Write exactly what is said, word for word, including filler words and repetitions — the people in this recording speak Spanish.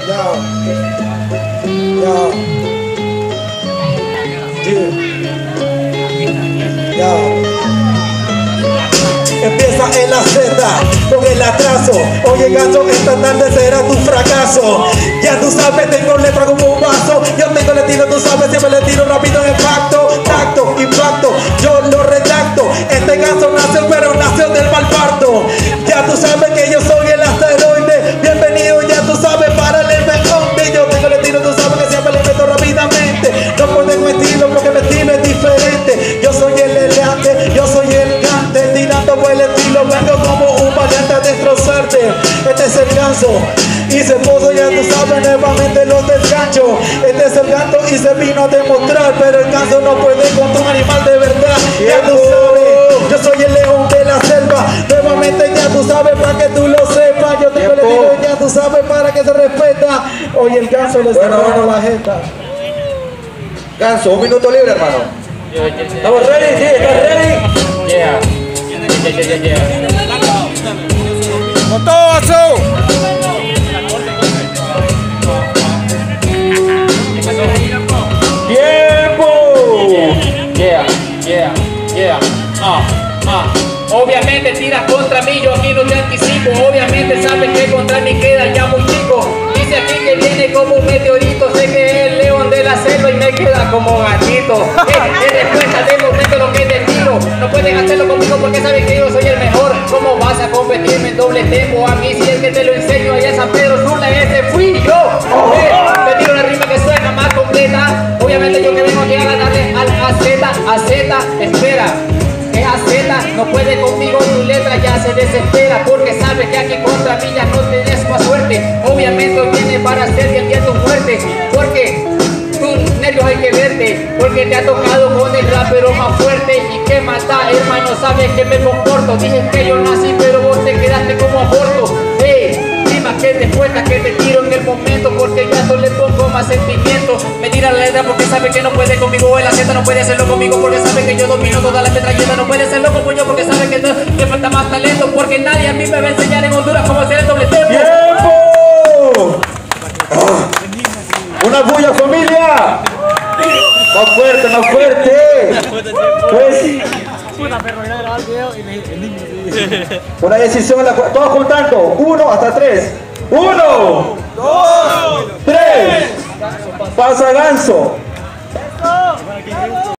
Yo. Yo. Dude. Yo. Empieza en la Z con el atraso. Oye gato, esta tarde será tu fracaso. Ya tú sabes, tengo letra como un vaso. Yo tengo el estilo, tú sabes, siempre le tiro rápido en impacto. Tacto, impacto, yo lo redacto. Este gato nació, pero nació del mal parto. Ya tú sabes que yo soy el asteroide. Bienvenido, ya tú sabes, para el mejor. Yo tengo el estilo, tú sabes que siempre le meto rápidamente. No por tengo estilo, porque mi estilo es diferente. Yo soy el elegante, yo soy el gante. Tirando por el estilo, vengo como un valiente a destrozarte. Este es el ganso y se puso, ya tú sabes, nuevamente los del gancho. Este es el gato y se vino a demostrar, pero el ganso no puede contra un animal de verdad. Ya tú sabes, yo soy el león de la selva. Nuevamente ya tú sabes, para que tú lo sepas. Yo tengo el estilo, ya tú sabes, para que se respeta. Oye, el ganso le está dando la jeta. Ganso, un minuto libre, hermano. ¿Estamos ready? ¿Sí? ¿Estás ready? Yeah. Yeah, yeah, yeah, yeah. ¡Con todo, Azul! ¡Tiempo! Yeah, yeah, yeah. Ah, ah. Obviamente tiras contra mí, yo aquí no te anticipo. Obviamente sabes que contra mí queda ya muy chico. Dice aquí que viene como un meteorito. Sé que es el león de la selva y me queda como gatito. Es respuesta de momento lo que te tiro. No pueden hacerlo conmigo porque saben que yo soy el mejor. ¿Cómo vas a competirme en doble tempo? A mí si es que te lo enseño allá en San Pedro Sula, ese fui yo. Eh, te tiro una rima que suena más completa. Obviamente yo que vengo aquí a ganarle al A Z, A Z, espera. Es A Z, no puede conmigo, tu letra ya se desespera. Porque sabe que aquí contra mí ya no tenés más suerte. Obviamente hoy viene para hacerte el día tu muerte. Porque tus nervios hay que verte. Porque te ha tocado con el rapero más fuerte. Y que mata, hermano, sabes que me comporto. Dije que yo nací, pero vos te quedaste como aborto. Hey, rima que te cuesta, que te tiro en el momento. Porque ya solo le pongo más sentimiento. Me tira la letra porque sabe que no puede conmigo. El A Z no puede hacerlo conmigo porque sabe que yo domino toda la metralleta. No puede hacerlo como yo porque sabe que le falta más talento. Porque nadie a mí me va a enseñar en Honduras cómo hacer el doble tempo. ¡Tiempo! Ah. ¡Una bulla, familia! ¡Más fuerte, más fuerte! Pues, una decisión, la, todos contando. Uno hasta tres. Uno, dos, tres. Pasa Ganso.